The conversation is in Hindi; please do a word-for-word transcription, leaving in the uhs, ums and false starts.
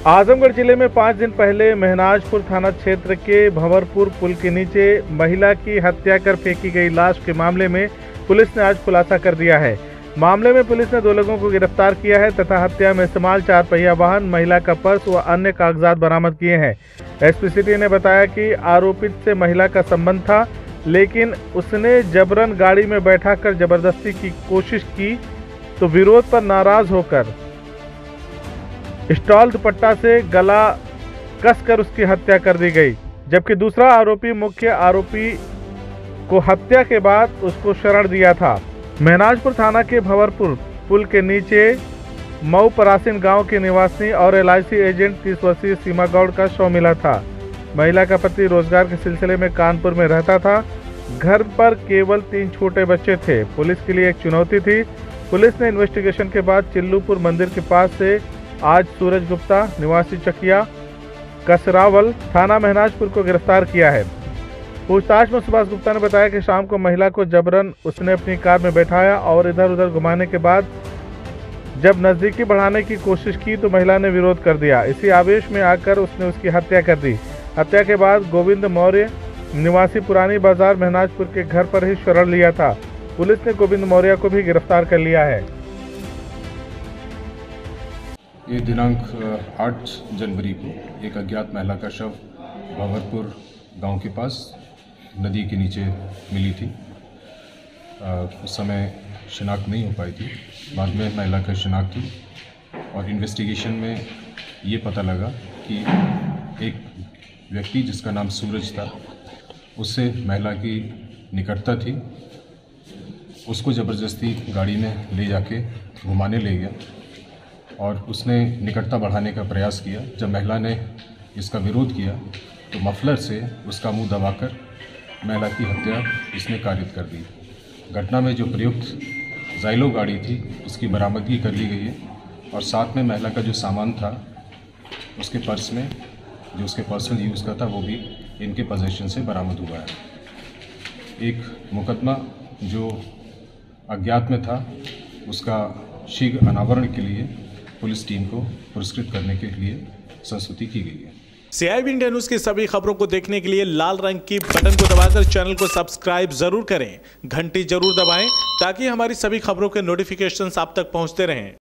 आजमगढ़ जिले में पाँच दिन पहले महनाजपुर थाना क्षेत्र के भंवरपुर पुल के नीचे महिला की हत्या कर फेंकी गई लाश के मामले में पुलिस ने आज खुलासा कर दिया है। मामले में पुलिस ने दो लोगों को गिरफ्तार किया है तथा हत्या में इस्तेमाल चार पहिया वाहन, महिला का पर्स व अन्य कागजात बरामद किए हैं। एसपी सिटी ने बताया कि आरोपित से महिला का संबंध था, लेकिन उसने जबरन गाड़ी में बैठाकर जबरदस्ती की कोशिश की तो विरोध पर नाराज होकर स्टॉल दुपट्टा से गला कसकर उसकी हत्या कर दी गई, जबकि दूसरा आरोपी मुख्य आरोपी को हत्या के बाद उसको शरण दिया था। महनाजपुर थाना के भंवरपुर पुल के नीचे मऊ परासिन गांव के निवासी और एल आई सी एजेंट तीस वर्षीय सीमा गौड़ का शव मिला था। महिला का पति रोजगार के सिलसिले में कानपुर में रहता था। घर पर केवल तीन छोटे बच्चे थे। पुलिस के लिए एक चुनौती थी। पुलिस ने इन्वेस्टिगेशन के बाद चिल्लूपुर मंदिर के पास से आज सूरज गुप्ता निवासी चकिया कसरावल थाना महनाजपुर को गिरफ्तार किया है। पूछताछ में सुभाष गुप्ता ने बताया कि शाम को महिला को जबरन उसने अपनी कार में बैठाया और इधर उधर घुमाने के बाद जब नजदीकी बढ़ाने की कोशिश की तो महिला ने विरोध कर दिया। इसी आवेश में आकर उसने उसकी हत्या कर दी। हत्या के बाद गोविंद मौर्य निवासी पुरानी बाजार महनाजपुर के घर पर ही शरण लिया था। पुलिस ने गोविंद मौर्य को भी गिरफ्तार कर लिया है। ये दिनांक आठ जनवरी को एक अज्ञात महिला का शव भंवरपुर गांव के पास नदी के नीचे मिली थी। उस समय शिनाख्त नहीं हो पाई थी। बाद में महिला की शिनाख्त हुई और इन्वेस्टिगेशन में ये पता लगा कि एक व्यक्ति जिसका नाम सूरज था, उससे महिला की निकटता थी। उसको ज़बरदस्ती गाड़ी में ले जाके घुमाने ले गया और उसने निकटता बढ़ाने का प्रयास किया। जब महिला ने इसका विरोध किया तो मफलर से उसका मुंह दबाकर महिला की हत्या इसने कारित कर दी। घटना में जो प्रयुक्त जाइलो गाड़ी थी उसकी बरामदगी कर ली गई है और साथ में महिला का जो सामान था उसके पर्स में जो उसके पर्सनल यूज़ का था वो भी इनके पोजीशन से बरामद हुआ है। एक मुकदमा जो अज्ञात में था उसका शीघ्र अनावरण के लिए पुलिस टीम को पुरस्कृत करने के लिए संस्तुति की गई है। सीआईबी इंडिया न्यूज की सभी खबरों को देखने के लिए लाल रंग की बटन को दबाकर चैनल को सब्सक्राइब जरूर करें, घंटी जरूर दबाएं ताकि हमारी सभी खबरों के नोटिफिकेशंस आप तक पहुंचते रहें।